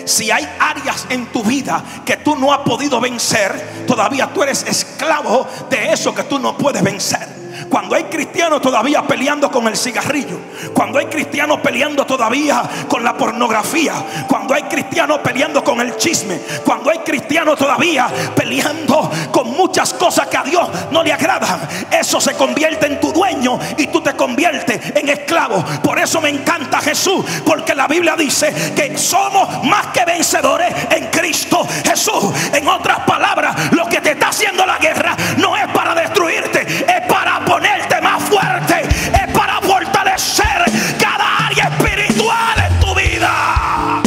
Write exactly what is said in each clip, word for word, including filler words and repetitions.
si hay áreas en tu vida que tú no has podido vencer, todavía tú eres esclavo de eso que tú no puedes vencer. Cuando hay cristianos todavía peleando con el cigarrillo, cuando hay cristianos peleando todavía con la pornografía, cuando hay cristianos peleando con el chisme, cuando hay cristianos todavía peleando con muchas cosas que a Dios no le agradan, eso se convierte en tu dueño y tú te conviertes en esclavo. Por eso me encanta Jesús, porque la Biblia dice que somos más que vencedores en Cristo Jesús. En otras palabras, lo que te está haciendo la guerra no es para destruirte, es para ponerte más fuerte, es para fortalecer cada área espiritual en tu vida.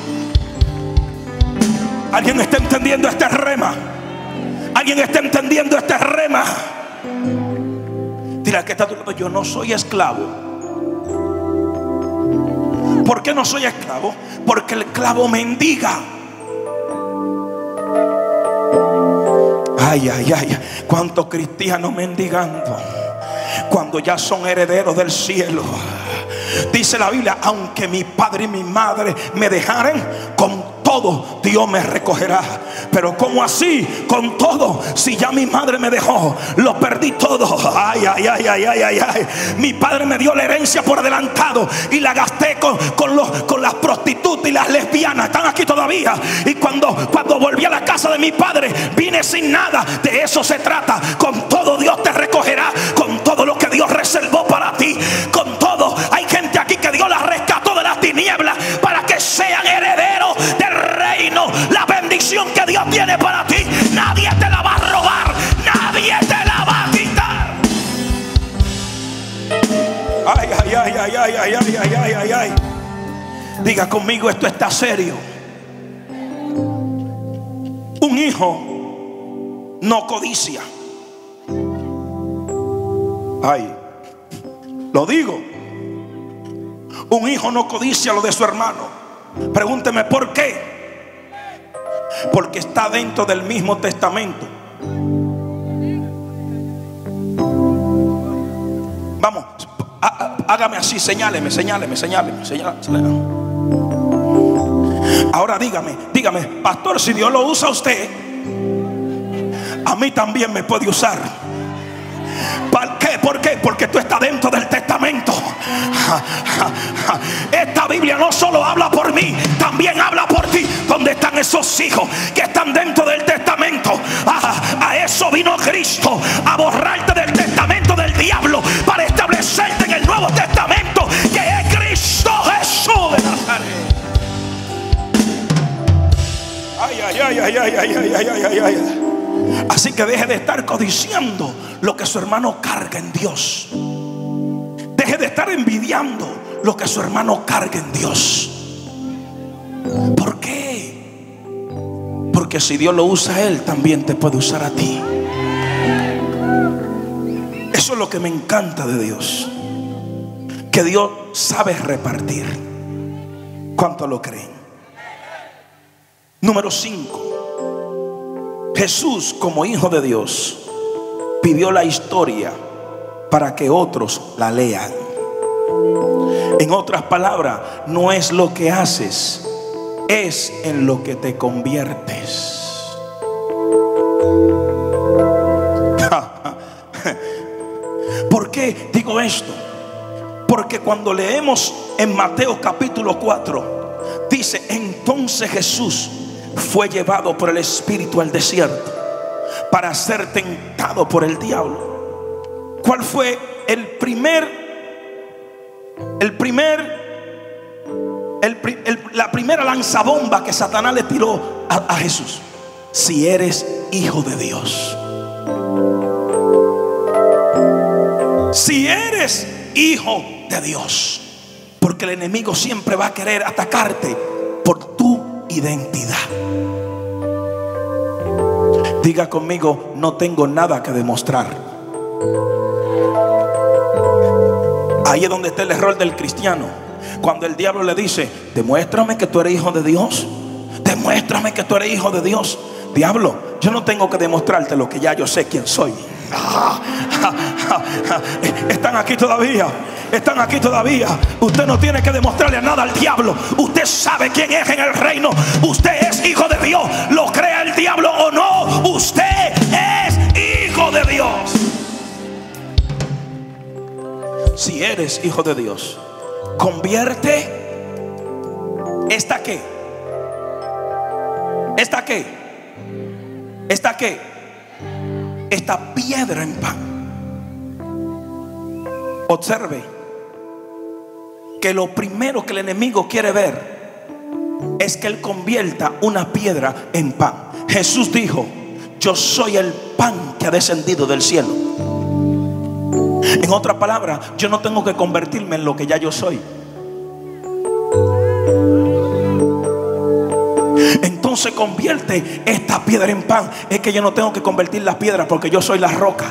¿Alguien está entendiendo este rema? ¿Alguien está entendiendo este rema? Dile al que está a tu lado: yo no soy esclavo. ¿Por qué no soy esclavo? Porque el esclavo mendiga. Ay, ay, ay, cuántos cristianos mendigando cuando ya son herederos del cielo. Dice la Biblia: aunque mi padre y mi madre me dejaren, con todo Dios me recogerá. Pero ¿cómo así? Con todo, si ya mi madre me dejó, lo perdí todo. Ay, ay, ay, ay, ay, ay, ay. Mi padre me dio la herencia por adelantado y la gasté con, con, los, con las prostitutas y las lesbianas. Están aquí todavía. Y cuando, cuando volví a la casa de mi padre, vine sin nada. De eso se trata. Con todo Dios te recogerá. Con todo lo que Dios reservó para ti. Con todo. Hay gente aquí que Dios la rescató de las tinieblas para que sean herederos del reino. La bendición que Dios tiene para ti, nadie te la va a robar, nadie te la va a quitar. Ay, ay, ay, ay, ay, ay, ay, ay, ay, ay, ay. Diga conmigo: esto está serio. Un hijo no codicia. Ay, lo digo. Un hijo no codicia lo de su hermano. Pregúnteme por qué. Porque está dentro del mismo testamento. Vamos, hágame así, señáleme, señáleme, señáleme, señáleme. Ahora dígame, dígame, pastor, si Dios lo usa a usted, a mí también me puede usar. ¿Por qué? ¿Por qué? Porque tú estás dentro del testamento. Esta Biblia no solo habla por mí, también habla por ti. ¿Dónde están esos hijos que están dentro del testamento? A, a eso vino Cristo, a borrarte del testamento del diablo para establecerte en el Nuevo Testamento, que es Cristo Jesús de Nazaret. Ay, ay, ay, ay, ay, ay, ay, ay, ay, ay. Así que deje de estar codiciando lo que su hermano carga en Dios. Deje de estar envidiando lo que su hermano carga en Dios. ¿Por qué? Porque si Dios lo usa a él, también te puede usar a ti. Eso es lo que me encanta de Dios, que Dios sabe repartir. ¿Cuánto lo creen? Número cinco. Jesús, como hijo de Dios, pidió la historia para que otros la lean. En otras palabras, no es lo que haces, es en lo que te conviertes. ¿Por qué digo esto? Porque cuando leemos en Mateo capítulo cuatro, dice: entonces Jesús fue llevado por el Espíritu al desierto para ser tentado por el diablo. ¿Cuál fue el primer, el primer, el, el, la primera lanzabomba que Satanás le tiró a, a Jesús? Si eres hijo de Dios. Si eres hijo de Dios. Porque el enemigo siempre va a querer atacarte por tu identidad. Diga conmigo: no tengo nada que demostrar. Ahí es donde está el error del cristiano. Cuando el diablo le dice: demuéstrame que tú eres hijo de Dios, demuéstrame que tú eres hijo de Dios. Diablo, yo no tengo que demostrarte lo que ya yo sé quién soy. Están aquí todavía. Están aquí todavía. Usted no tiene que demostrarle nada al diablo. Usted sabe quién es en el reino. Usted es hijo de Dios. Lo crea el diablo o no, usted es hijo de Dios. Si eres hijo de Dios, convierte esta qué, esta qué, esta qué, esta piedra en pan. Observe que lo primero que el enemigo quiere ver es que él convierta una piedra en pan. Jesús dijo: yo soy el pan que ha descendido del cielo. En otras palabras, yo no tengo que convertirme en lo que ya yo soy. Entonces convierte esta piedra en pan. Es que yo no tengo que convertir las piedras, porque yo soy la roca.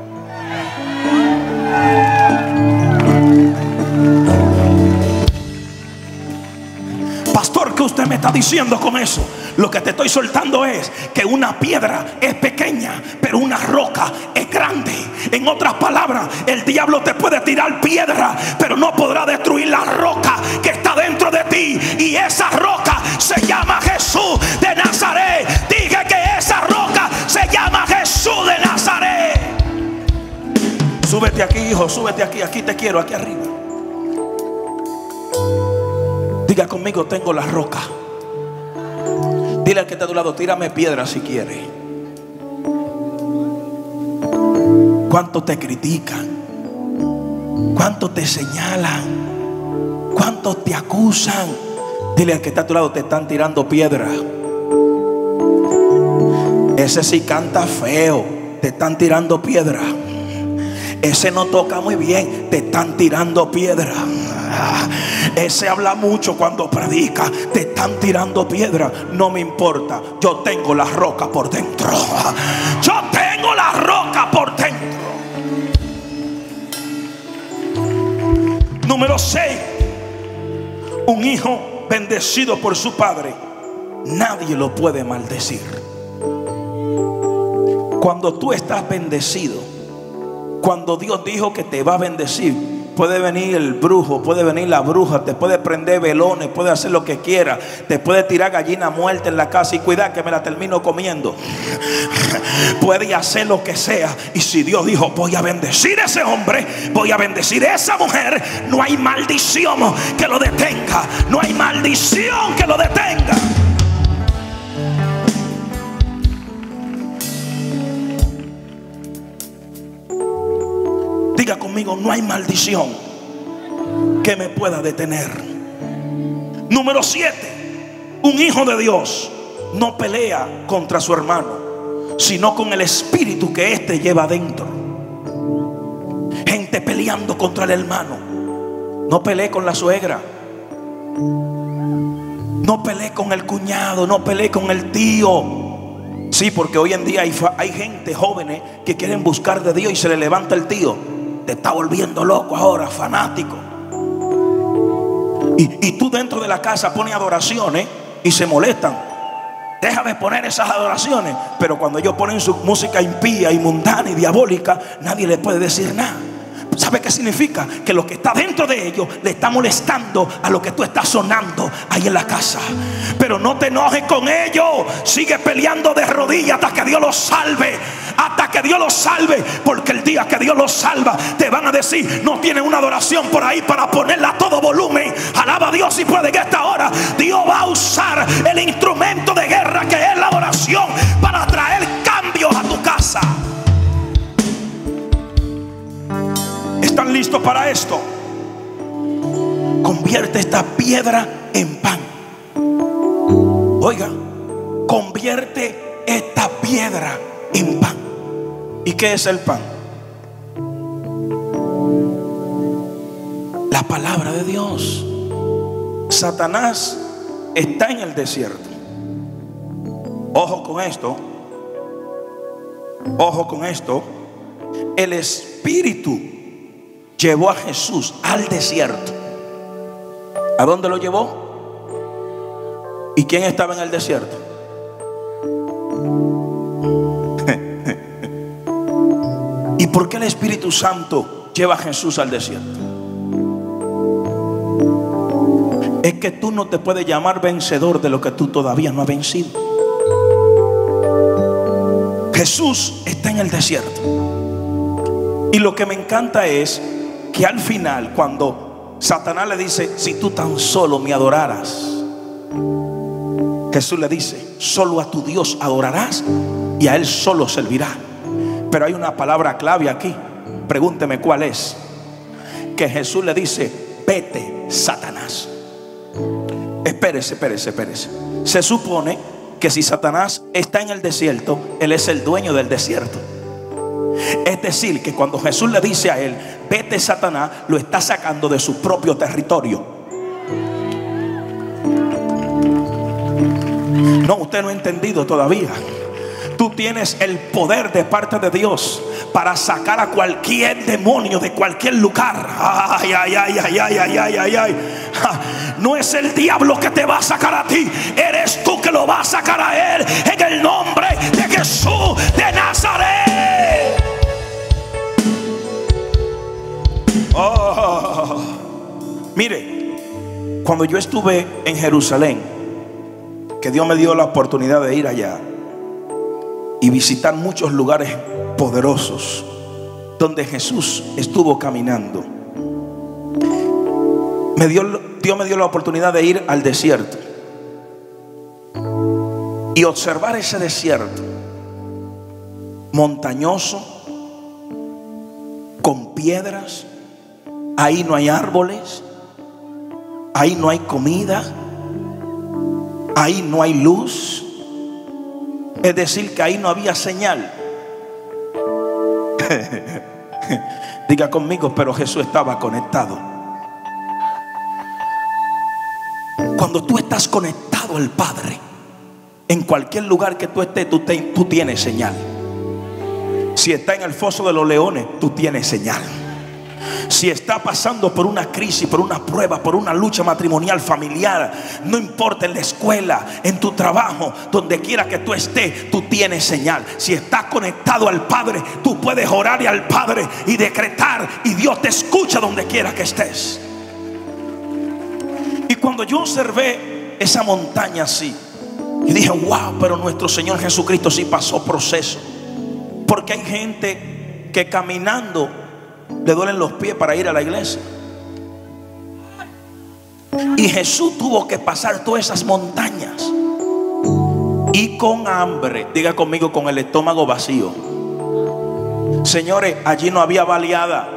Pastor, ¿qué usted me está diciendo con eso? Lo que te estoy soltando es que una piedra es pequeña, pero una roca es grande. En otras palabras, el diablo te puede tirar piedra, pero no podrá destruir la roca que está dentro de ti. Y esa roca se llama Jesús de Nazaret. Dije que esa roca se llama Jesús de Nazaret. Súbete aquí, hijo, súbete aquí. Aquí te quiero, aquí arriba. Diga conmigo: tengo la roca. Dile al que está a tu lado: tírame piedra si quiere. ¿Cuánto te critican? ¿Cuánto te señalan? ¿Cuánto te acusan? Dile al que está a tu lado: te están tirando piedra. Ese sí canta feo, te están tirando piedra. Ese no toca muy bien, te están tirando piedra. Ese habla mucho cuando predica, te están tirando piedra. No me importa, yo tengo la roca por dentro. Yo tengo la roca por dentro. Número seis. Un hijo bendecido por su padre, nadie lo puede maldecir. Cuando tú estás bendecido, cuando Dios dijo que te va a bendecir, puede venir el brujo, puede venir la bruja, te puede prender velones, puede hacer lo que quiera, te puede tirar gallina muerta en la casa y cuidar que me la termino comiendo. Puede hacer lo que sea. Y si Dios dijo: voy a bendecir a ese hombre, voy a bendecir a esa mujer, no hay maldición que lo detenga. No hay maldición que lo detenga. Diga conmigo: no hay maldición que me pueda detener. Número siete. Un hijo de Dios no pelea contra su hermano, sino con el espíritu que éste lleva adentro. Gente peleando contra el hermano. No pelee con la suegra, no pelee con el cuñado, no pelee con el tío. Sí, porque hoy en día hay, hay gente jóvenes que quieren buscar de Dios y se le levanta el tío: te está volviendo loco ahora, fanático. Y, y tú dentro de la casa pones adoraciones y se molestan. Déjame poner esas adoraciones. Pero cuando ellos ponen su música impía y mundana y diabólica, nadie le puede decir nada. ¿Sabe qué significa? Que lo que está dentro de ellos le está molestando a lo que tú estás sonando ahí en la casa. Pero no te enojes con ellos. Sigue peleando de rodillas hasta que Dios los salve. Hasta que Dios los salve. Porque el día que Dios los salva, te van a decir: no tienen una adoración por ahí para ponerla a todo volumen. Alaba a Dios si puede, que esta hora Dios va a usar el instrumento de guerra que es la adoración para traer cambios a tu casa. ¿Están listos para esto? Convierte esta piedra en pan. Oiga, convierte esta piedra en pan. ¿Y qué es el pan? La palabra de Dios. Satanás está en el desierto. Ojo con esto. Ojo con esto. El Espíritu llevó a Jesús al desierto. ¿A dónde lo llevó? ¿Y quién estaba en el desierto? ¿Por qué el Espíritu Santo lleva a Jesús al desierto? Es que tú no te puedes llamar vencedor de lo que tú todavía no has vencido. Jesús está en el desierto. Y lo que me encanta es que al final, cuando Satanás le dice: si tú tan solo me adoraras, Jesús le dice: solo a tu Dios adorarás y a Él solo servirás. Pero hay una palabra clave aquí. Pregúnteme cuál es. Que Jesús le dice: vete, Satanás. Espérese, espérese, espérese. Se supone que si Satanás está en el desierto, Él es el dueño del desierto. Es decir, que cuando Jesús le dice a él: vete, Satanás, lo está sacando de su propio territorio. No, usted no ha entendido todavía. Tú tienes el poder de parte de Dios para sacar a cualquier demonio de cualquier lugar. Ay, ay, ay, ay, ay, ay, ay, ay, ay. No es el diablo que te va a sacar a ti, eres tú que lo vas a sacar a él, en el nombre de Jesús de Nazaret. Oh, mire, cuando yo estuve en Jerusalén, que Dios me dio la oportunidad de ir allá y visitar muchos lugares poderosos donde Jesús estuvo caminando, me dio, Dios me dio la oportunidad de ir al desierto y observar ese desierto montañoso, con piedras. Ahí no hay árboles, ahí no hay comida, ahí no hay luz. Es decir, que ahí no había señal. Diga conmigo: pero Jesús estaba conectado. Cuando tú estás conectado al Padre, en cualquier lugar que tú estés, tú, te, tú tienes señal. Si está en el foso de los leones, tú tienes señal. Si está pasando por una crisis, por una prueba, por una lucha matrimonial, familiar, no importa, en la escuela, en tu trabajo, donde quiera que tú estés, tú tienes señal. Si estás conectado al Padre, tú puedes orar al Padre y decretar, y Dios te escucha donde quiera que estés. Y cuando yo observé esa montaña así, y dije: wow, pero nuestro Señor Jesucristo sí pasó proceso. Porque hay gente que caminando le duelen los pies para ir a la iglesia. Y Jesús tuvo que pasar todas esas montañas, y con hambre. Diga conmigo: con el estómago vacío. Señores, allí no había baleada.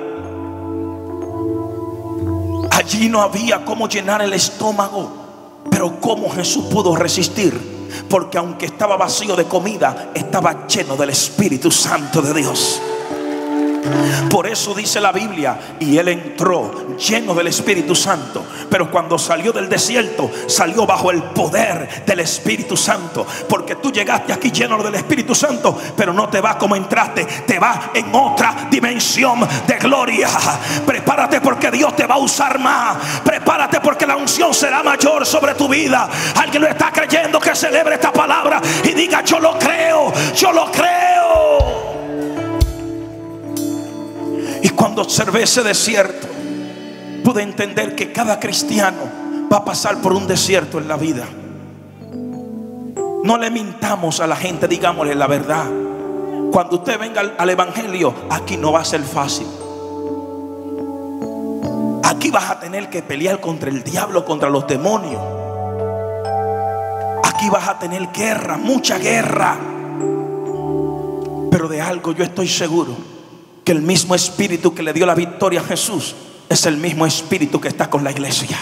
Allí no había cómo llenar el estómago. Pero cómo Jesús pudo resistir, porque aunque estaba vacío de comida, estaba lleno del Espíritu Santo de Dios. Por eso dice la Biblia: y él entró lleno del Espíritu Santo. Pero cuando salió del desierto, salió bajo el poder del Espíritu Santo. Porque tú llegaste aquí lleno del Espíritu Santo, pero no te vas como entraste, te vas en otra dimensión de gloria. Prepárate, porque Dios te va a usar más. Prepárate, porque la unción será mayor sobre tu vida. Alguien lo está creyendo, que celebre esta palabra y diga: yo lo creo, yo lo creo. Y cuando observé ese desierto, pude entender que cada cristiano va a pasar por un desierto en la vida. No le mintamos a la gente, digámosle la verdad. Cuando usted venga al, al evangelio, aquí no va a ser fácil. Aquí vas a tener que pelear contra el diablo, contra los demonios. Aquí vas a tener guerra, mucha guerra. Pero de algo yo estoy seguro: que el mismo Espíritu que le dio la victoria a Jesús es el mismo Espíritu que está con la iglesia.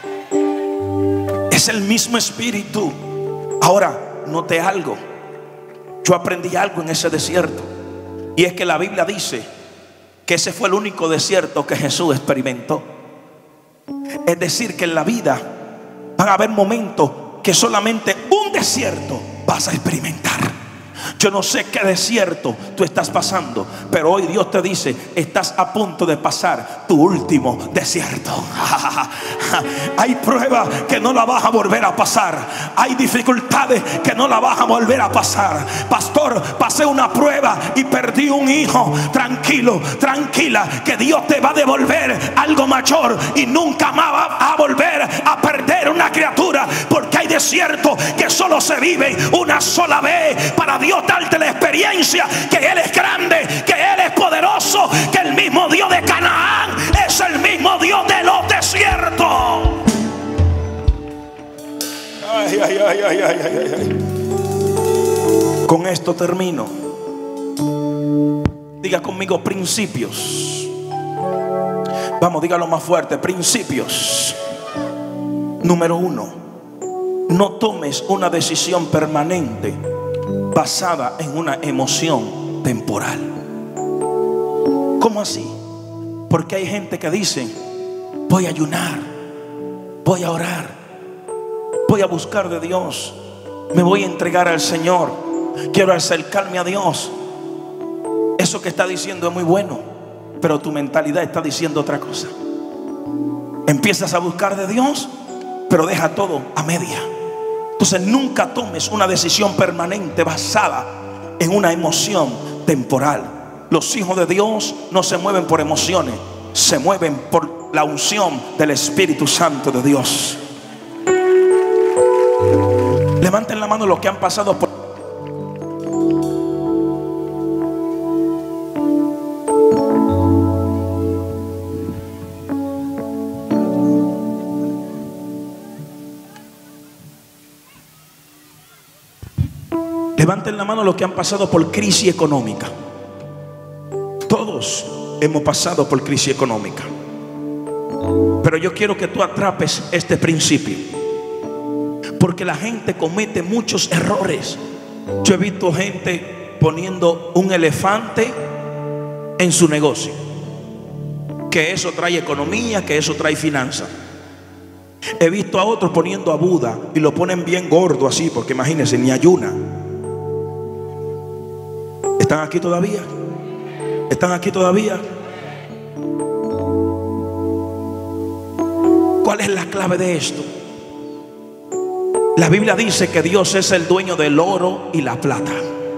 Es el mismo Espíritu. Ahora, noté algo. Yo aprendí algo en ese desierto, y es que la Biblia dice que ese fue el único desierto que Jesús experimentó. Es decir, que en la vida van a haber momentos que solamente un desierto vas a experimentar. Yo no sé qué desierto tú estás pasando, pero hoy Dios te dice: estás a punto de pasar tu último desierto. Hay pruebas que no la vas a volver a pasar. Hay dificultades que no la vas a volver a pasar. Pastor, pasé una prueba y perdí un hijo. Tranquilo, tranquila, que Dios te va a devolver algo mayor y nunca más va a volver a perder una criatura, porque hay desiertos que solo se viven una sola vez. Para Dios darte la experiencia que Él es grande, que Él es poderoso, que el mismo Dios de Canaán es el mismo Dios de los desiertos. Ay, ay, ay, ay, ay, ay, ay. Con esto termino. Diga conmigo: principios. Vamos, dígalo más fuerte: principios. Número uno: no tomes una decisión permanente basada en una emoción temporal. ¿Cómo así? Porque hay gente que dice: voy a ayunar, voy a orar, voy a buscar de Dios, me voy a entregar al Señor, quiero acercarme a Dios. Eso que está diciendo es muy bueno, pero tu mentalidad está diciendo otra cosa. Empiezas a buscar de Dios, pero deja todo a media. Entonces nunca tomes una decisión permanente basada en una emoción temporal. Los hijos de Dios no se mueven por emociones, se mueven por la unción del Espíritu Santo de Dios. Levanten la mano los que han pasado por... Levanten la mano los que han pasado por crisis económica. Todos hemos pasado por crisis económica, pero yo quiero que tú atrapes este principio, porque la gente comete muchos errores. Yo he visto gente poniendo un elefante en su negocio, que eso trae economía, que eso trae finanzas. He visto a otros poniendo a Buda y lo ponen bien gordo así, porque imagínense, ni ayuna. ¿Están aquí todavía? ¿Están aquí todavía? ¿Cuál es la clave de esto? La Biblia dice que Dios es el dueño del oro y la plata.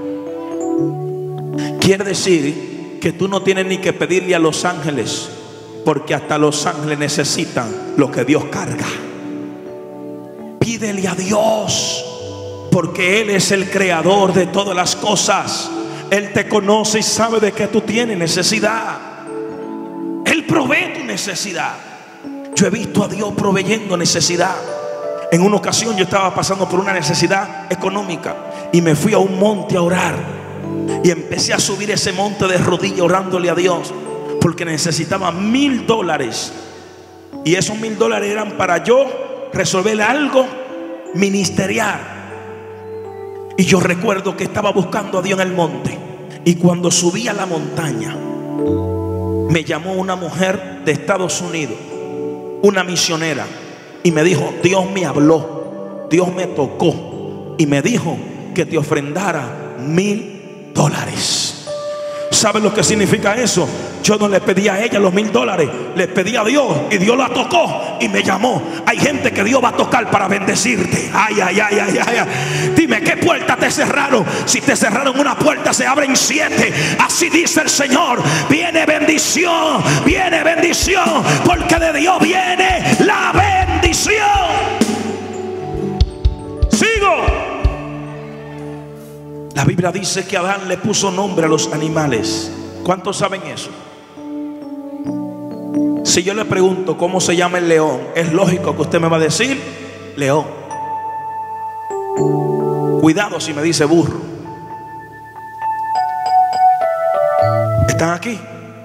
Quiere decir que tú no tienes ni que pedirle a los ángeles, porque hasta los ángeles necesitan lo que Dios carga. Pídele a Dios, porque Él es el creador de todas las cosas. Él te conoce y sabe de qué tú tienes necesidad. Él provee tu necesidad. Yo he visto a Dios proveyendo necesidad. En una ocasión yo estaba pasando por una necesidad económica y me fui a un monte a orar, y empecé a subir ese monte de rodillas orándole a Dios, porque necesitaba mil dólares. Y esos mil dólares eran para yo resolver algo ministerial. Y yo recuerdo que estaba buscando a Dios en el monte, y cuando subí a la montaña me llamó una mujer de Estados Unidos, una misionera, y me dijo: Dios me habló, Dios me tocó y me dijo que te ofrendara mil dólares. ¿Sabe lo que significa eso? Yo no le pedí a ella los mil dólares, le pedí a Dios, y Dios la tocó y me llamó. Hay gente que Dios va a tocar para bendecirte. Ay, ay, ay, ay, ay, ay. Dime, ¿qué puerta te cerraron? Si te cerraron una puerta, se abren siete. Así dice el Señor. Viene bendición, viene bendición, porque de Dios viene la bendición. Sigo. La Biblia dice que Adán le puso nombre a los animales. ¿Cuántos saben eso? Si yo le pregunto cómo se llama el león, es lógico que usted me va a decir león. Cuidado si me dice burro. ¿Están aquí?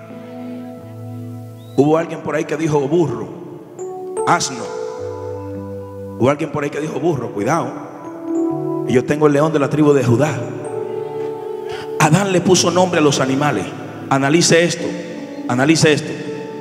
Hubo alguien por ahí que dijo burro, asno. Hubo alguien por ahí que dijo burro, cuidado. Y yo tengo el león de la tribu de Judá. Adán le puso nombre a los animales. Analice esto, analice esto.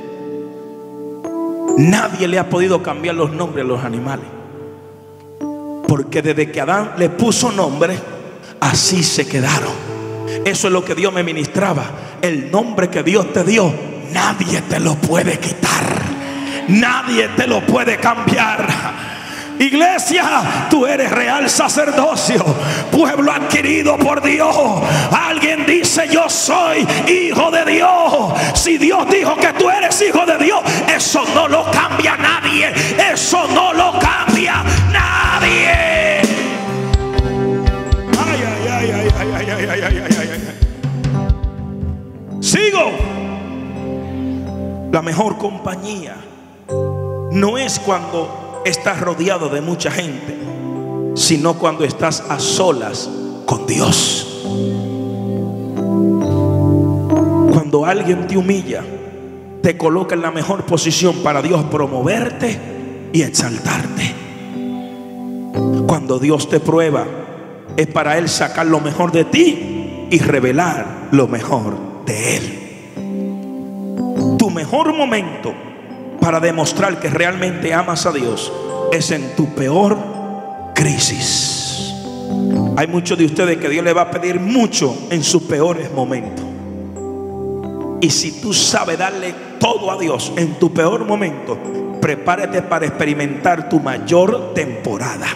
Nadie le ha podido cambiar los nombres a los animales, porque desde que Adán le puso nombre, así se quedaron. Eso es lo que Dios me ministraba. El nombre que Dios te dio, nadie te lo puede quitar, nadie te lo puede cambiar. Iglesia, tú eres real sacerdocio, pueblo adquirido por Dios. Alguien dice: yo soy hijo de Dios. Si Dios dijo que tú eres hijo de Dios, eso no lo cambia nadie. Eso no lo cambia nadie. Ay, ay, ay, ay, ay, ay, ay, ay, ay, ay, ay. Sigo. La mejor compañía no es cuando estás rodeado de mucha gente, sino cuando estás a solas con Dios. Cuando alguien te humilla, te coloca en la mejor posición para Dios promoverte y exaltarte. Cuando Dios te prueba, es para Él sacar lo mejor de ti y revelar lo mejor de Él. Tu mejor momento para demostrar que realmente amas a Dios es en tu peor crisis. Hay muchos de ustedes que Dios le va a pedir mucho en sus peores momentos. Y si tú sabes darle todo a Dios en tu peor momento, prepárate para experimentar tu mayor temporada.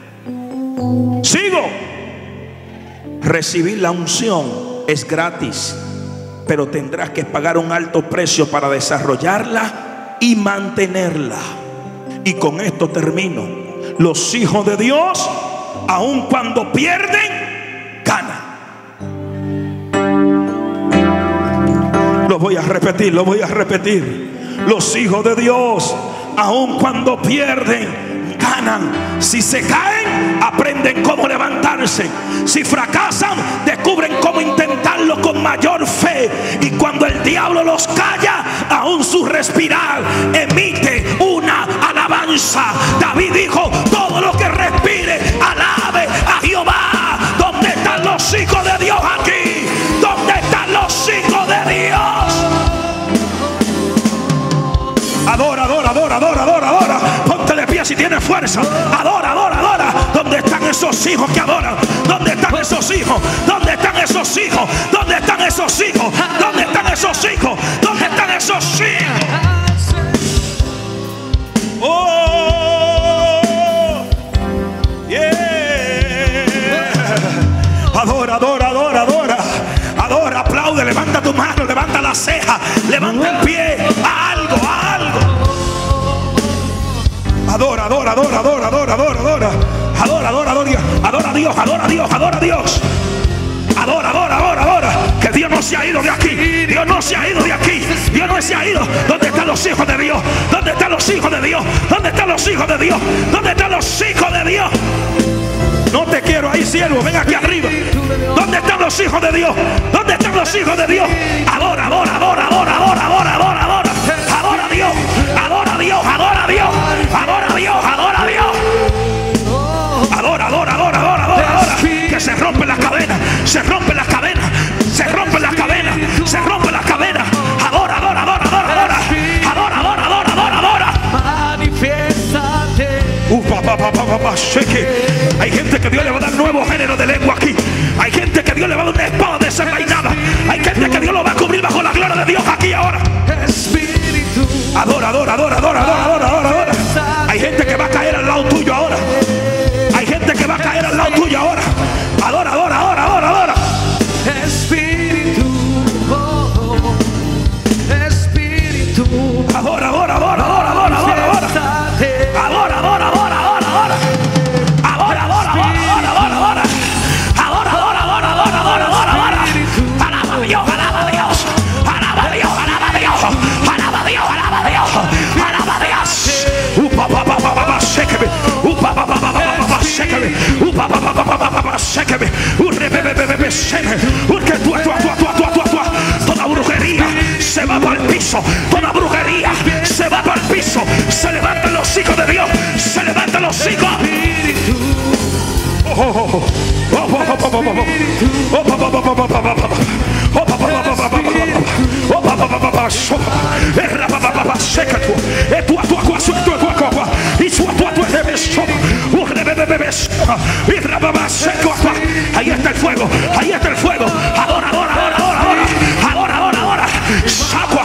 Sigo. Recibir la unción es gratis, pero tendrás que pagar un alto precio para desarrollarla y mantenerla. Y con esto termino. Los hijos de Dios, aun cuando pierden, ganan. Lo voy a repetir, lo voy a repetir. Los hijos de Dios, aun cuando pierden, ganan. Si se caen, aprenden cómo levantarse. Si fracasan, descubren cómo intentarlo con mayor fe. Y cuando el diablo los calla, aún su respirar emite una alabanza. David dijo: todo lo que respire, alabe a Jehová. ¿Dónde están los hijos de Dios aquí? ¿Dónde están los hijos de Dios? Adora, adora, adora, adora, adora, adora. Ponte de pie si tienes fuerza. Adora, adora, adora. ¿Dónde están esos hijos que adoran? ¿Dónde están esos hijos? ¿Dónde están esos hijos? ¿Dónde están esos hijos? ¿Dónde están esos hijos? ¿Dónde están esos hijos? Oh, yeah. Adora, adora, adora, adora. Adora, aplaude, levanta tu mano, levanta la ceja, levanta el pie. A algo, a algo. Adora, adora, adora, adora, adora, adora, adora. Adora, adora, adora, adora a Dios, adora a Dios, adora a Dios. Adora, adora, adora, adora. Que Dios no se ha ido de aquí. Dios no se ha ido de aquí. Dios no se ha ido. ¿Dónde están los hijos de Dios? ¿Dónde están los hijos de Dios? ¿Dónde están los hijos de Dios? ¿Dónde están los hijos de Dios? No te quiero ahí, siervo, ven aquí arriba. ¿Dónde están los hijos de Dios? ¿Dónde están los hijos de Dios? Adora, adora, adora, adora, adora, adora, adora, adora. Adora a Dios, adora a Dios, adora a Dios, adora a Dios, adora a Dios. Adora, adora, adora, adora, adora, adora. Que se rompen las cadenas, se rompen las cadenas, se rompen las cadenas, se rompen las cadenas. Adora, adora, adora, adora, adora. Adora, adora, adora, adora, adora. Manifiéstate. Uh, pa, pa, pa, pa, pa, pa, hay gente que Dios le va a dar nuevo género de lengua aquí. Hay gente que Dios le va a dar una espada desenvainada. Hay gente que Dios lo va a cubrir bajo la gloria de Dios aquí ahora. Adora, adora, adora, adora, adora, adora, adora, adora. Hay gente que va a caer al lado tuyo ahora. Hay gente que va a caer al lado tuyo ahora. Adora, adora, adora, adora, adora. Espíritu, oh, Espíritu. Adora, adora, adora, adora, adora, adora, adora. Adora, adora, adora, adora, adora. Adora, adora, adora, adora, adora, adora. Adora, adora, adora, adora, adora, adora, adora. Alaba a Dios, alaba a Dios. Alaba a Dios, alaba a Dios. Alaba a Dios, alaba a Dios. Alaba a Dios. Upa, pa, pa, pa, pa, séqueme. Upa, pa, pa, pa, pa, pa, séqueme. Upa, pa, pa, pa, pa, pa, pa, séqueme. Urre, be, be, be, be, séqueme. Urre, tú, tú, tú, tú, tú, tú, tú. Toda brujería se va para el piso. Toda brujería se va para el piso. Se levantan los hijos de Dios. Se levantan los hijos. Ahí está el fuego, ahí está el fuego. Adora, adora, adora, adora, adora, adora, adora, adora. Sacua,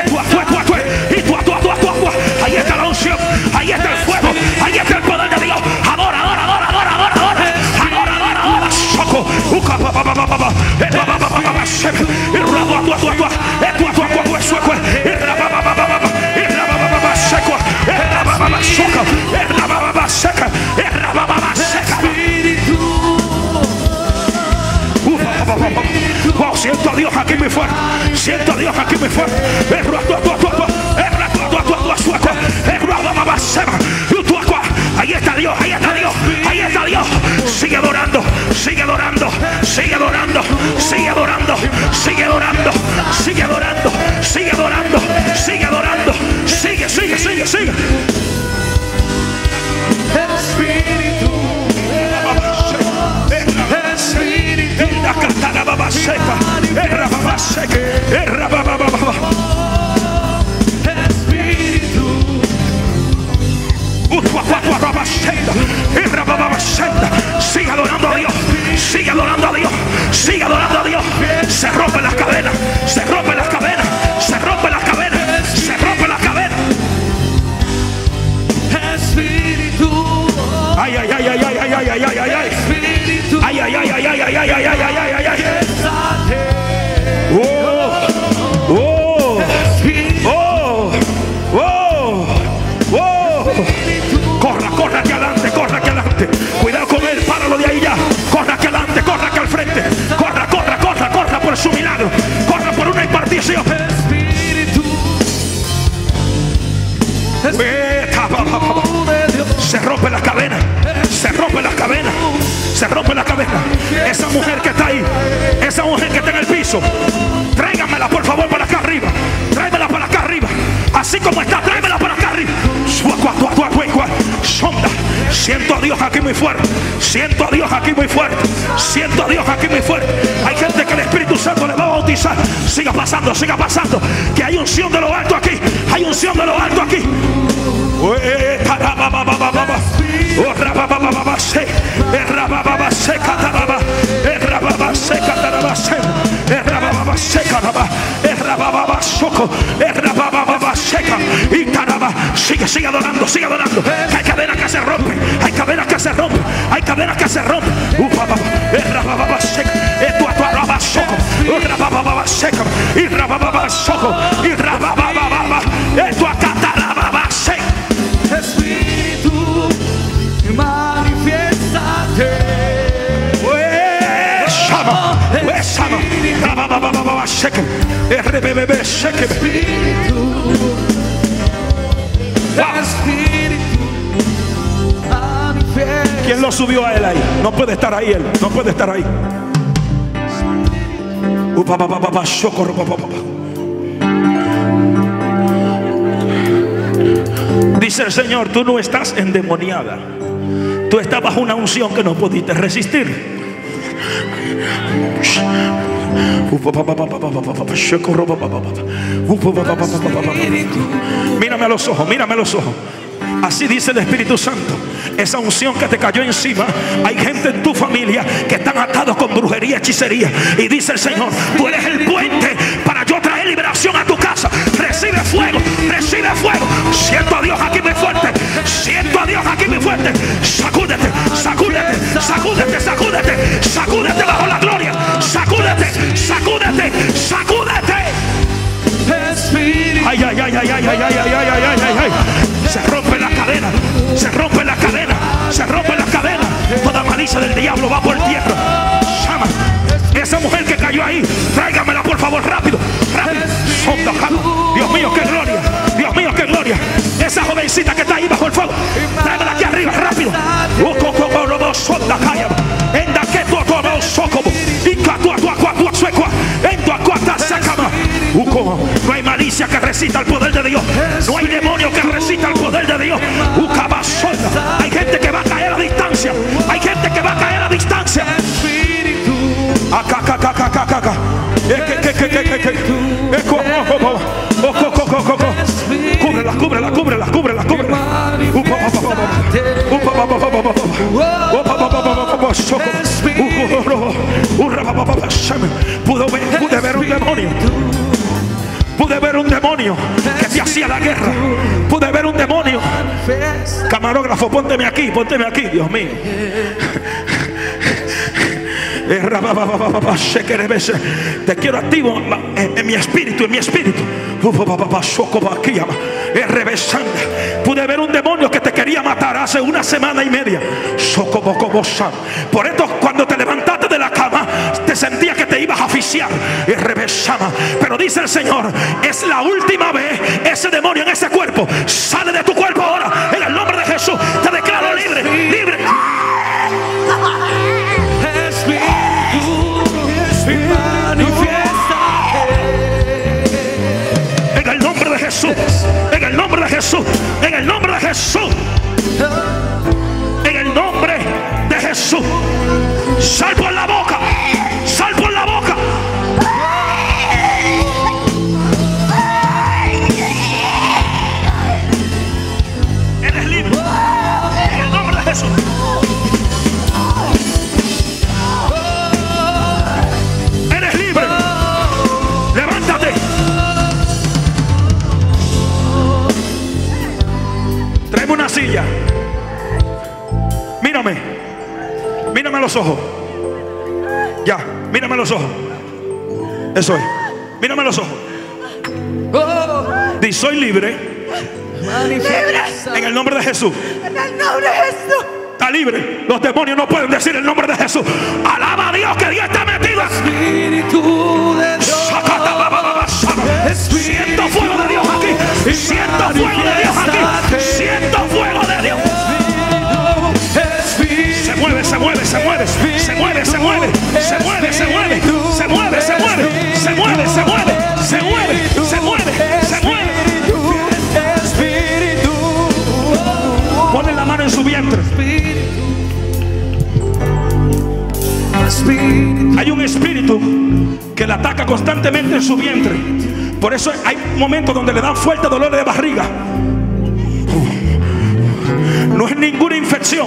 ahí está la unción, ahí está el fuego, ahí está el poder de Dios. Adora, adora, adora, adora, adora, adora, adora, adora, adora. Saco, uca, pa, pa, pa, pa, pa, pa, pa, pa, pa, pa, pa, seca, y rabo, atua, atua, atua, atua, atua, atua, sueco, y raba, pa, pa, pa, pa, y raba, pa, pa, pa, seco, y raba, pa, pa, soca, y raba, pa, pa, seca, y raba, pa, pa, seca. Wow, siento a Dios aquí muy fuerte, siento a Dios aquí muy fuerte. Ahí está Dios, ahí está Dios, ahí está Dios. Sigue adorando, sigue adorando, sigue adorando, sigue adorando, sigue adorando, sigue adorando, sigue adorando, sigue adorando, sigue, sigue, sigue, sigue. Espíritu, Espíritu, la catana baba seca, erra baba seca, erra baba baba. Sigue adorando a Dios, sigue adorando a Dios, sigue adorando a Dios. Se rompen las cadenas, se rompen las cadenas, se rompen las cadenas, se rompen las cadenas. Espíritu. Ay, ay, ay, ay, ay, ay, ay, ay, ay, ay, ay. Espíritu. Ay, ay, ay, ay, ay, ay, ay, ay, ay, ay, ay, ay. Oh, oh, oh, oh, oh. Corra, corra aquí adelante, corra aquí adelante. Cuidado con él, páralo de ahí ya. Corra aquí adelante, corra aquí al frente. Corra, corra, corra, corra por su milagro. Corra por una impartición. Espíritu. Se rompe la cadena, se rompe la cadena, se rompe la cadena. Esa mujer que está ahí, esa mujer que está en el piso, tráigamela por favor para acá arriba. Tráemela para acá arriba. Así como está, tráemela para acá arriba. Sonda. Siento a Dios aquí muy fuerte. Siento a Dios aquí muy fuerte. Siento a Dios aquí muy fuerte. Hay gente que el Espíritu Santo le va a bautizar. Siga pasando, siga pasando. Que hay unción de lo alto aquí. Hay unción de lo alto aquí. Sigue, sigue adorando, sigue adorando. Hay cadenas que se rompen, hay cadenas que se rompen, hay cadenas que se rompen. Espíritu, manifiéstate. Espíritu. ¿Quién lo subió a él ahí? No puede estar ahí él, no puede estar ahí. Dice el Señor, tú no estás endemoniada. Tú estás bajo una unción que no pudiste resistir. Mírame a los ojos, mírame a los ojos. Así dice el Espíritu Santo. Esa unción que te cayó encima. Hay gente en tu familia que están atados con brujería, hechicería. Y dice el Señor, tú eres el puente para yo traer liberación a tu casa. Recibe fuego, recibe fuego. Siento a Dios aquí muy fuerte. Siento a Dios aquí muy fuerte. Sacúdete, sacúdete, sacúdete, sacúdete. Sacúdete bajo la gloria. Sacúdete, sacúdete, sacúdete. Ay, ay, ay, ay, ay, ay, ay, ay, ay, ay, ay, ay. Se rompe la cadena, se rompe la cadena, se rompe la cadena. Toda malicia del diablo va por tierra. Llama. Esa mujer que cayó ahí, tráigamela por favor, rápido, rápido. Dios mío, qué gloria, Dios mío, qué gloria. Esa jovencita que está ahí bajo el fuego, tráemela aquí arriba, rápido. No hay malicia que resista el poder de Dios. No hay demonio que resista el poder de Dios. Hay gente que va a caer a distancia. Hay gente que va a caer a distancia. Acá, acá, acá, acá, acá, acá. Cúbrela, cúbrela, cúbrela, cúbrela, cúbrela. Pude ver, pude ver un demonio. Pude ver un demonio que te hacía la guerra. Pude ver un demonio. Camarógrafo, pónteme aquí, pónteme aquí, Dios mío. Te quiero activo en, en mi espíritu, en mi espíritu. Pude ver un demonio que te quería matar hace una semana y media. Por esto, cuando te levantaste de la cama, te sentías que te ibas a asfixiar. Pero dice el Señor, es la última vez. Ese demonio en ese cuerpo sale de tu cuerpo ahora. En el nombre de Jesús te declaro libre, libre. En el nombre de Jesús, en el nombre de Jesús, en el nombre de Jesús, en el nombre de Jesús. Sal por la boca, sal por la boca. Eres libre, en el nombre de Jesús. Eres libre. Levántate. Tráeme una silla. Mírame. Mírame a los ojos. Ya, mírame a los ojos. Eso es. Mírame a los ojos. Di, soy libre. Libre. En el nombre de Jesús. En el nombre de Jesús. Está libre. Los demonios no pueden decir el nombre de Jesús. Alaba a Dios que Dios está metido. Espíritu de Dios. Siento fuego de Dios aquí. Siento fuego de Dios aquí. Siento fuego de Dios. Se mueve, se mueve, se mueve, se mueve, se mueve, se mueve, se mueve, se mueve, se mueve, se mueve, se mueve, se mueve, se mueve, se mueve. Pone la mano en su vientre. Hay un espíritu que le ataca constantemente en su vientre. Por eso hay momentos donde le dan fuerte dolor de barriga. No es ninguna infección.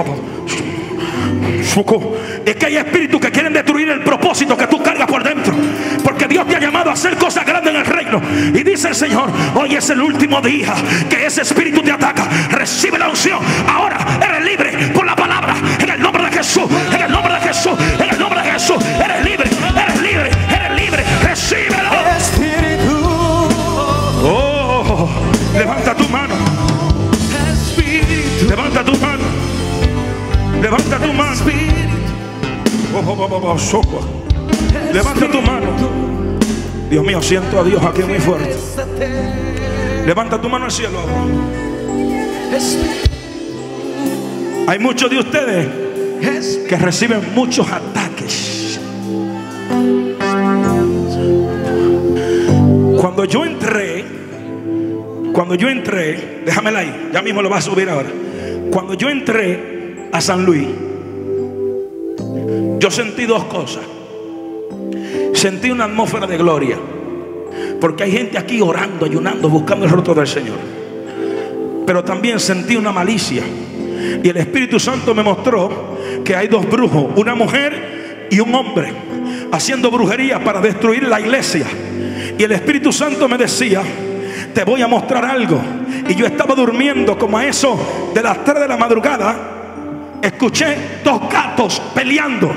Es que hay espíritus que quieren destruir el propósito que tú cargas por dentro. Porque Dios te ha llamado a hacer cosas grandes en el reino. Y dice el Señor, hoy es el último día que ese espíritu te ataca. Recibe la unción. Ahora eres libre por la palabra. En el nombre de Jesús. En el nombre de Jesús. En el nombre de Jesús. Eres libre. Eres libre. Eres libre. Recíbelo. Oh, levanta tu mano. Levanta tu mano. Levanta tu mano. Oh, oh, oh, oh, oh. Levanta tu mano. Dios mío, siento a Dios aquí muy fuerte. Levanta tu mano al cielo. Hay muchos de ustedes que reciben muchos ataques. Cuando yo entré, cuando yo entré, déjamela ahí, ya mismo lo vas a subir ahora. Cuando yo entré a San Luis, yo sentí dos cosas. Sentí una atmósfera de gloria, porque hay gente aquí orando, ayunando, buscando el rostro del Señor. Pero también sentí una malicia. Y el Espíritu Santo me mostró que hay dos brujos, una mujer y un hombre, haciendo brujería para destruir la iglesia. Y el Espíritu Santo me decía, te voy a mostrar algo. Y yo estaba durmiendo como a eso de las tres de la madrugada. Escuché dos gatos peleando.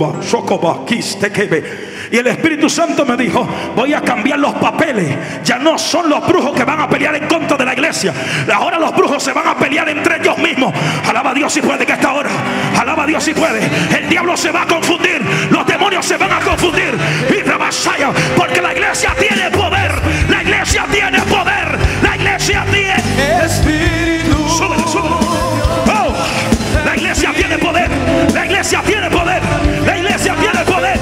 Y el Espíritu Santo me dijo, voy a cambiar los papeles. Ya no son los brujos que van a pelear en contra de la iglesia. Ahora los brujos se van a pelear entre ellos mismos. Alaba a Dios si puede que esta hora. Alaba a Dios si puede. El diablo se va a confundir. Los demonios se van a confundir. Y rebasaya, porque la iglesia tiene poder. La iglesia tiene poder. La iglesia tiene Espíritu. Súbelo, súbelo. Oh, la iglesia tiene poder. La iglesia tiene poder. La iglesia tiene poder.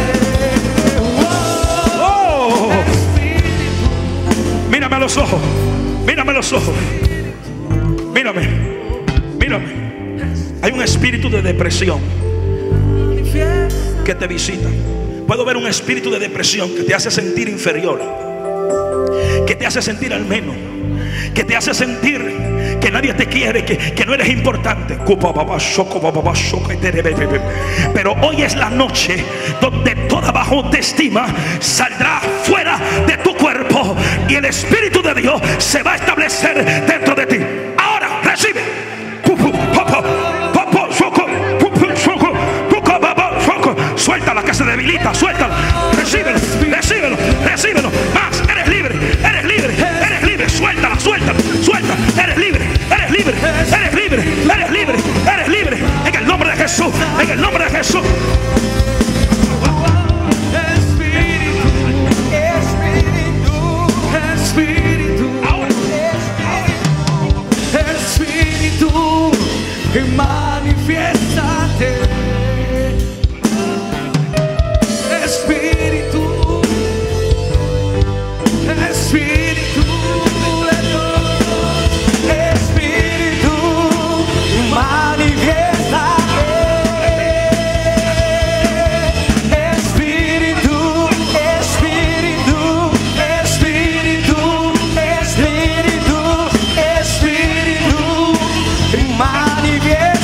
Oh, mírame a los ojos. Mírame a los ojos. Mírame. Mírame. Hay un espíritu de depresión que te visita. Puedo ver un espíritu de depresión que te hace sentir inferior, que te hace sentir al menos, que te hace sentir que nadie te quiere, que, que no eres importante. Pero hoy es la noche donde toda baja autoestima saldrá fuera de tu cuerpo y el Espíritu de Dios se va a establecer dentro de ti. Ahora recibe. Suelta la que se debilita, suéltala. Recíbelo, recíbelo, recíbelo. Más, eres libre, eres libre, eres libre. Suéltala, suéltala, suéltala. Eres libre, eres libre, eres libre, eres libre, eres libre. En el nombre de Jesús, en el nombre de Jesús. Que manifiéstate, Espíritu, Espíritu de Dios, Espíritu, manifiéstate, Espíritu, Espíritu, Espíritu, Espíritu, Espíritu, manifiéstate.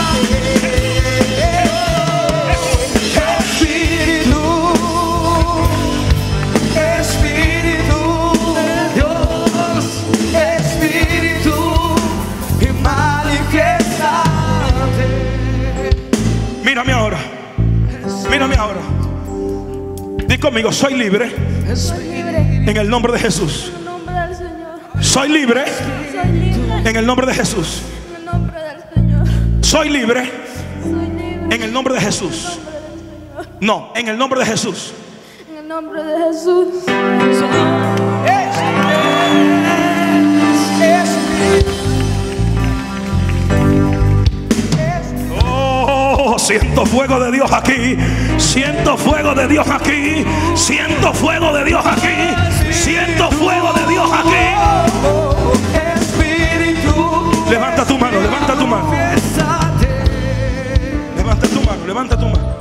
Mírame ahora, mírame ahora. Di conmigo, soy libre. Soy libre En el nombre de Jesús. en el nombre del Señor. Soy libre Soy libre en el nombre de Jesús. en el nombre del Señor. Soy libre Soy libre en el nombre de Jesús. No, en el nombre de Jesús. en el nombre de Jesús. Oh, siento fuego de Dios aquí. Siento fuego de Dios aquí. Siento fuego de Dios aquí. Siento fuego de Dios aquí. Levanta tu mano, levanta tu mano. Levanta tu mano, levanta tu mano.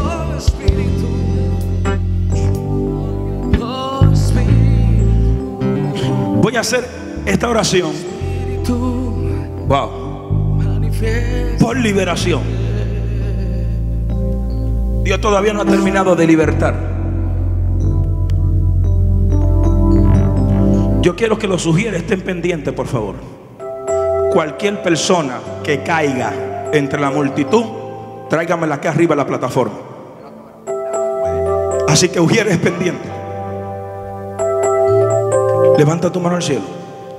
Voy a hacer esta oración. Wow. Por liberación. Dios todavía no ha terminado de libertar. Yo quiero que los sugieres estén pendientes, por favor. Cualquier persona que caiga entre la multitud, tráigamela acá arriba a la plataforma. Así que ujieres pendiente. Levanta tu mano al cielo.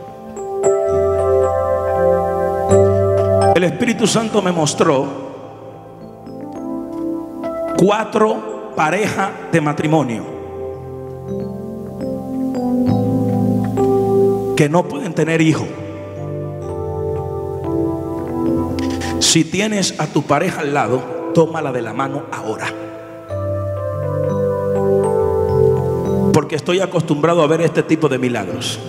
El Espíritu Santo me mostró cuatro parejas de matrimonio que no pueden tener hijos. Si tienes a tu pareja al lado, tómala de la mano ahora. Porque estoy acostumbrado a ver este tipo de milagros.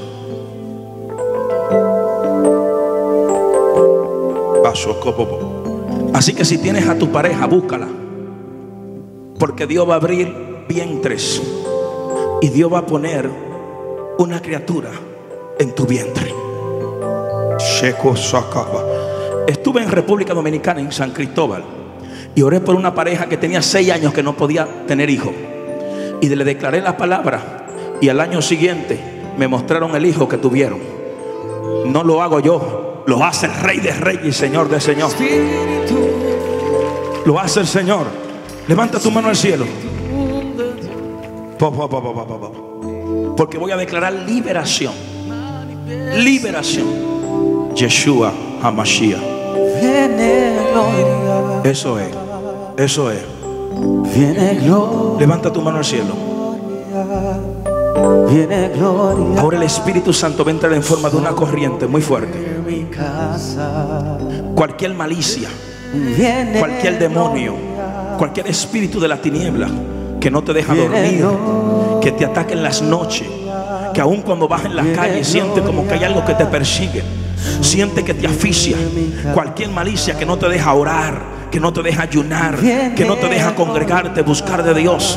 Así que si tienes a tu pareja, búscala. Porque Dios va a abrir vientres y Dios va a poner una criatura en tu vientre. Estuve en República Dominicana, en San Cristóbal, y oré por una pareja que tenía seis años que no podía tener hijo. Y le declaré la palabra, y al año siguiente me mostraron el hijo que tuvieron. No lo hago yo, lo hace el Rey de Reyes y Señor de Señor. Lo hace el Señor. Levanta tu mano al cielo. Porque voy a declarar liberación. Liberación. Yeshua HaMashiach. Eso es. Eso es. Viene gloria, Levanta tu mano al cielo. viene gloria. Ahora el Espíritu Santo va a entrar en forma de una corriente muy fuerte. Mi casa, Cualquier malicia, viene cualquier demonio, cualquier espíritu de la tiniebla que no te deja dormir, que te ataque en las noches, que aun cuando vas en la calle siente como que hay algo que te persigue, siente que te asfixia. Cualquier malicia que no te deja orar, que no te deja ayunar, que no te deja congregarte, buscar de Dios.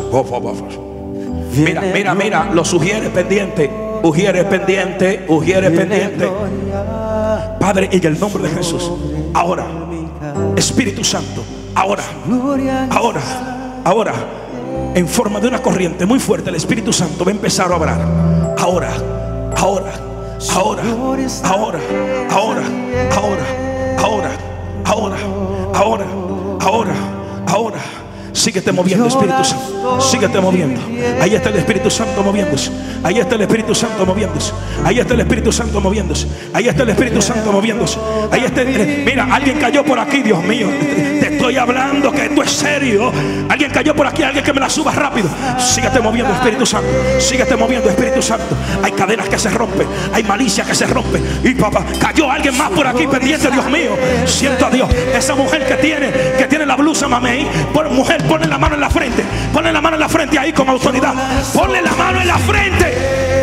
Mira, mira, mira, lo sugiere pendiente, ujiere pendiente, ujiere pendiente. Padre, en el nombre de Jesús, ahora, Espíritu Santo, ahora, ahora, ahora, en forma de una corriente muy fuerte, el Espíritu Santo va a empezar a obrar. Ahora, ahora, ahora, ahora, ahora, ahora, ahora, ahora, ahora, ahora, ahora. Síguete moviendo, Espíritu Santo. Síguete moviendo. Ahí está el Espíritu Santo moviéndose. Ahí está el Espíritu Santo moviéndose. Ahí está el Espíritu Santo moviéndose. Ahí está el Espíritu Santo moviéndose. Ahí está. Mira, alguien cayó por aquí, Dios mío. Te estoy hablando que esto es serio. Alguien cayó por aquí, alguien que me la suba rápido. Síguete moviendo, Espíritu Santo. Síguete moviendo, Espíritu Santo. Hay cadenas que se rompen. Hay malicia que se rompe. Y papá, cayó alguien más por aquí pendiente, Dios mío. Siento a Dios. Esa mujer que tiene, que tiene la blusa mamey. Por mujer, ponle la mano en la frente. Ponle la mano en la frente ahí con autoridad. Ponle la mano en la frente.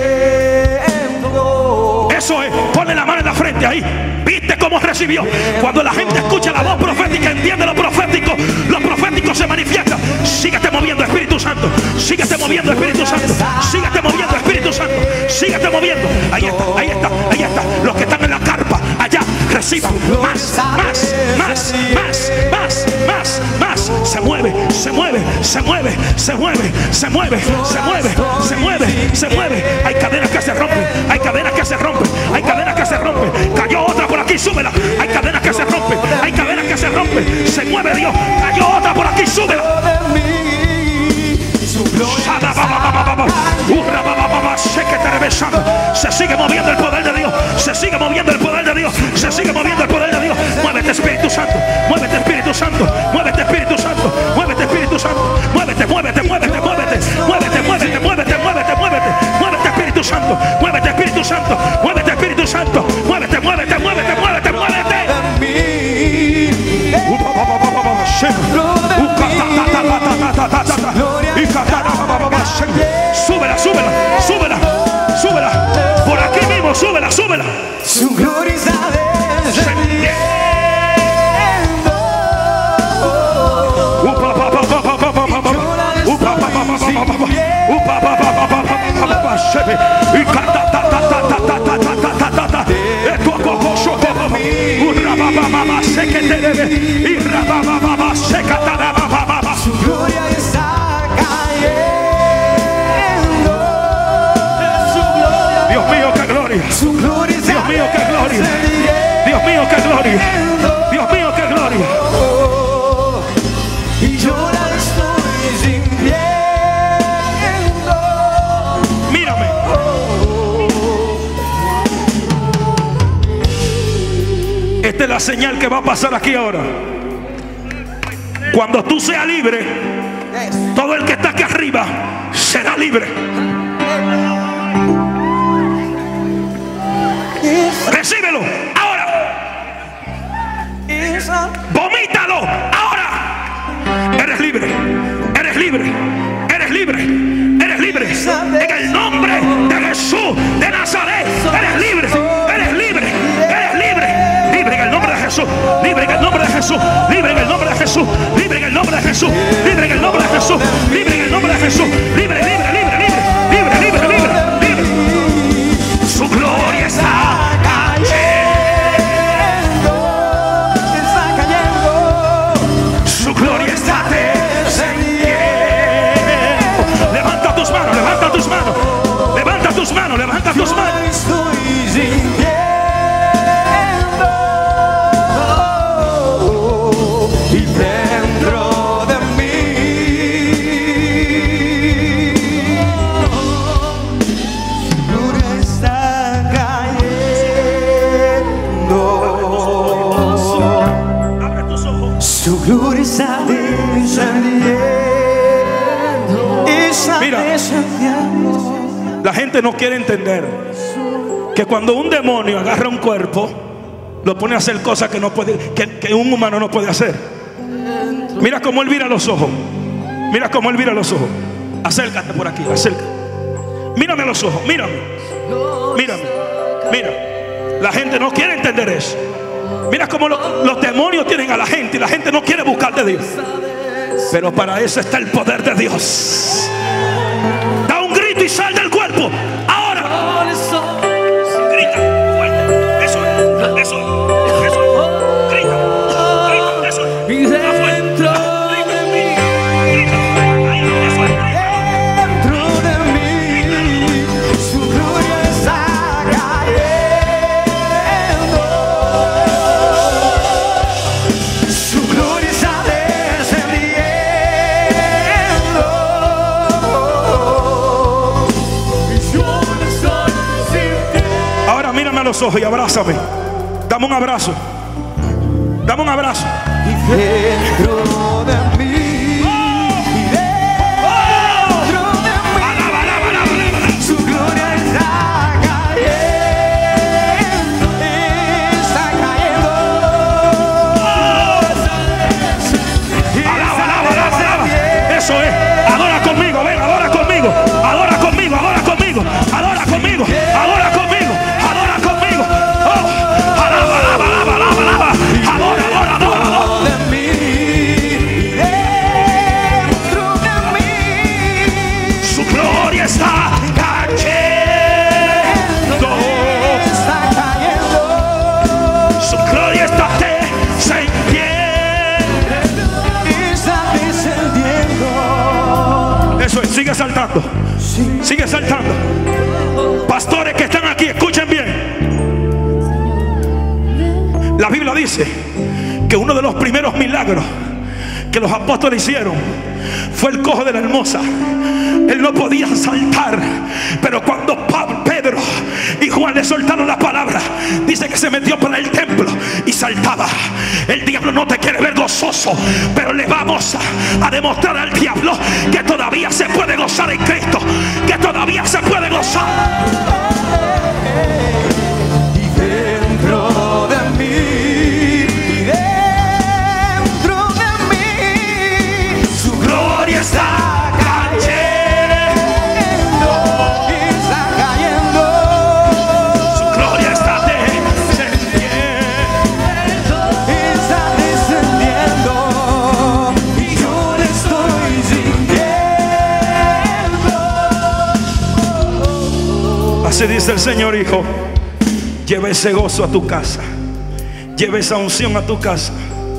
Eso es, ponle la mano en la frente ahí. ¿Viste cómo recibió? Cuando la gente escucha la voz profética, entiende lo profético, lo profético se manifiesta. Síguete moviendo, Espíritu Santo. Síguete moviendo, Espíritu Santo. Síguete moviendo, Espíritu Santo. Síguete moviendo. Ahí está, ahí está, ahí está. Los que están en la carpa, allá, reciban más, más, más, más, más, más, más. Se mueve, se mueve, se mueve, se mueve, se mueve, se mueve, se mueve, se mueve. Hay cadenas que se rompen, hay cadenas que se rompen, hay cadenas que se rompen. Cayó otra por aquí, súbela. Hay cadenas que se rompen, hay cadenas que se rompen. Se mueve Dios. Cayó otra por aquí, súbela. Se sigue moviendo el poder de Dios. Se sigue moviendo el poder de Dios. Se sigue moviendo el poder de Dios. Muévete, Espíritu Santo. Muévete, Espíritu Santo. Muévete, Espíritu Santo. Muévete, Espíritu Santo. Muévete, muévete, muévete, muévete. Muévete, muévete, muévete, muévete, muévete. Muévete, Espíritu Santo. Muévete, Espíritu Santo. Muévete, Espíritu Santo. Muévete, muévete, muévete, muévete, muévete. Súbela, súbela, súbela, súbela. Por aquí mismo, súbela, súbela. Su gloria está descendiendo. Su gloria está cayendo. Su gloria. Dios mío, qué gloria. Su gloria está Dios mío, qué gloria. descendiendo. Dios mío, qué gloria. Dios mío, qué gloria. Y yo la estoy sintiendo. Mírame. Esta es la señal que va a pasar aquí ahora. Cuando tú seas libre, todo el que está aquí arriba será libre. Recíbelo ahora. Vomítalo ahora. Eres libre. Eres libre. Eres libre. Eres libre. En el nombre de Jesús de Nazaret. Eres libre. Eres libre. Eres libre. Libre en el nombre de Jesús. Libre en el nombre de Jesús. Libre en el nombre de Jesús. Libre en el nombre de Jesús. Libre en el nombre de Jesús. Libre en el nombre de Jesús. Libre, libre, libre, libre. Libre, libre, libre, libre. Su gloria está Cayendo. Está cayendo. Su gloria está descendiendo. Levanta tus manos, levanta tus manos. Levanta tus manos, levanta tus manos. Estoy sintiendo. Y dentro de mí su gloria está cayendo. Abre tus ojos. Su gloria está descendiendo. Está Mira. descendiendo. La gente no quiere entender que cuando un demonio agarra un cuerpo, lo pone a hacer cosas que, no puede, que, que un humano no puede hacer. Mira cómo él vira los ojos. Mira cómo él vira los ojos. Acércate por aquí, acércate. Mírame a los ojos, mírame. Mírame, mira. La gente no quiere entender eso. Mira cómo lo, los demonios tienen a la gente y la gente no quiere buscar de Dios. Pero para eso está el poder de Dios. Da un grito y sal del cuerpo. Ahora. Grita fuerte. Eso es. Eso Eso, eso, grita, grita, eso, Y dentro de mí, dentro de mí, su gloria está cayendo, su gloria está descendiendo, y yo lo estoy sintiendo. Ahora mírame a los ojos y abrázame. Dame un abrazo. Dame un abrazo. Y dentro de mí, y dentro de mí, Alaba, alaba, alaba, alaba. su gloria está cayendo, está cayendo, Alaba, alaba, alaba, alaba. Eso es. Adora conmigo. Ven, adora conmigo. Adora conmigo. Adora conmigo. Adora conmigo. Adora conmigo. Adora conmigo. Oh, alaba, alaba, alaba, alaba, alaba. Adora, adora, adora, adora. de mí, y dentro de mí, Su gloria está cayendo. está cayendo, Su gloria está descendiendo. está descendiendo. Eso es. Sigue saltando. Sigue saltando. Pastores que están aquí, escuchen bien. La Biblia dice que uno de los primeros milagros que los apóstoles hicieron fue el cojo de la hermosa. Él no podía saltar, pero cuando Pablo, Pedro y Juan le soltaron la palabra, dice que se metió para el templo y saltaba. El diablo no te quiere ver gozoso, pero le vamos a, a demostrar al diablo que todavía se puede gozar en Cristo, que todavía se puede gozar. Y dentro de mí, y dentro de mí, su Gloria está cayendo. está cayendo, Su gloria está descendiendo. está descendiendo, y yo le estoy sintiendo. Así dice el Señor, hijo. Lleva ese gozo a tu casa. Lleva esa unción a tu casa.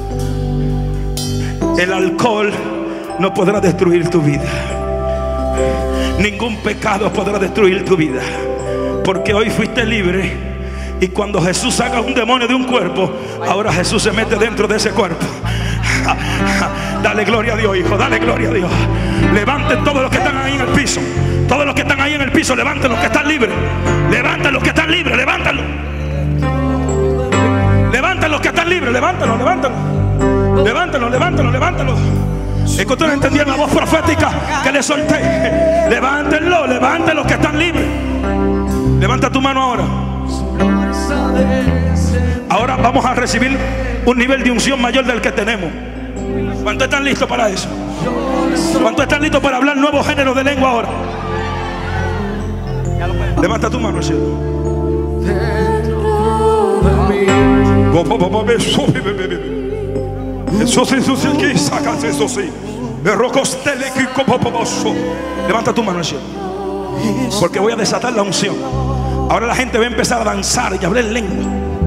El alcohol no podrá destruir tu vida. Ningún pecado podrá destruir tu vida. Porque hoy fuiste libre. Y cuando Jesús saca un demonio de un cuerpo, ahora Jesús se mete dentro de ese cuerpo. Dale gloria a Dios, hijo. Dale gloria a Dios. Levanten todos los que están ahí en el piso. Todos los que están ahí en el piso, levanten los que están libres. Levanten los que están libres, levántalo. Levanten los que están libres, levántalo, levántalo. Levántalo, levántalo, levántalo. Es que ustedes entendían la voz profética que le solté. Levántenlo, levanten los que están libres. Levanta tu mano ahora. Ahora vamos a recibir un nivel de unción mayor del que tenemos. ¿Cuántos están listos para eso? ¿Cuántos están listos para hablar nuevos géneros de lengua ahora? Levanta tu mano al cielo. Levanta tu mano al cielo. Porque voy a desatar la unción. Ahora la gente va a empezar a danzar y a hablar en lengua.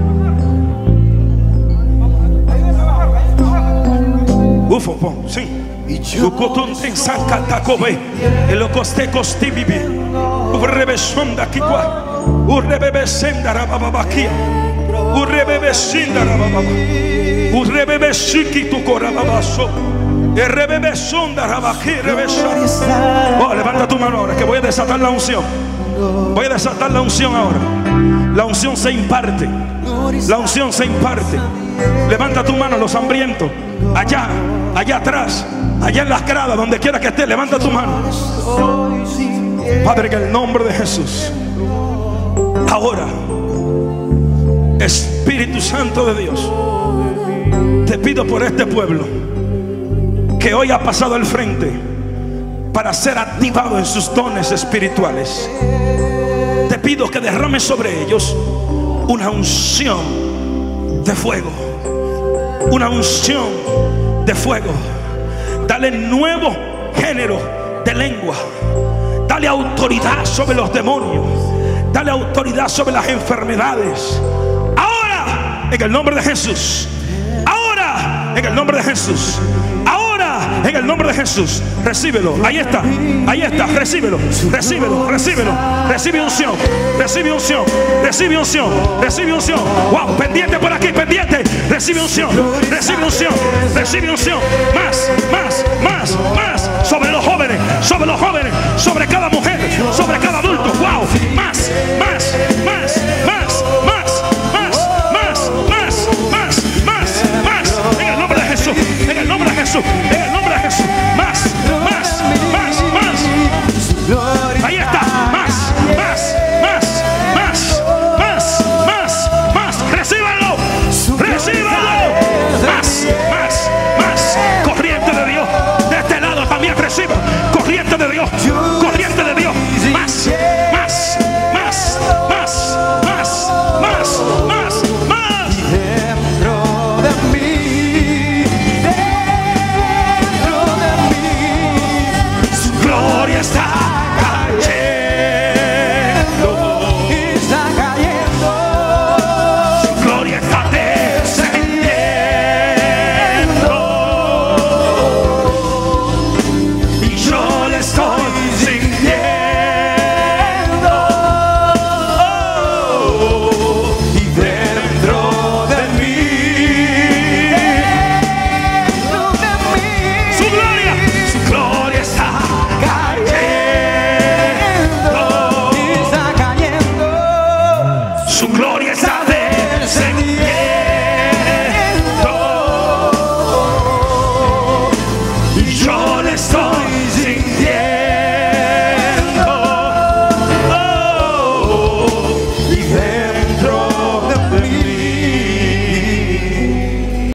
Ufo, pon, sí. Tu cotón en saca tacobe. El ocoste costi vivi. Urrebe sonda kikwa. Urrebe senda rababakia. Urrebe sinda rabababa. Urrebe shiki tu corababaso. Urrebe sonda rabaki rebesa. Oh, levanta tu mano ahora que voy a desatar la unción. Voy a desatar la unción ahora. La unción se imparte. La unción se imparte. Levanta tu mano, los hambrientos. Allá, allá atrás, allá en las gradas, donde quiera que esté, levanta tu mano. Padre, en el nombre de Jesús, ahora, Espíritu Santo de Dios, te pido por este pueblo que hoy ha pasado al frente para ser activado en sus dones espirituales. Te pido que derrames sobre ellos una unción de fuego. Una unción de fuego. Dale nuevo género de lengua. Dale autoridad sobre los demonios. Dale autoridad sobre las enfermedades. Ahora en el nombre de Jesús. Ahora, en el nombre de Jesús. Ahora, en el nombre de Jesús. Recíbelo. Ahí está. Ahí está. Recíbelo. Recíbelo. Recíbelo. Recibe unción. Recibe unción. Recibe unción. Recibe unción. Wow. Pendiente por aquí. Pendiente. Recibe unción. Recibe unción. Recibe unción. Más. Más. Más.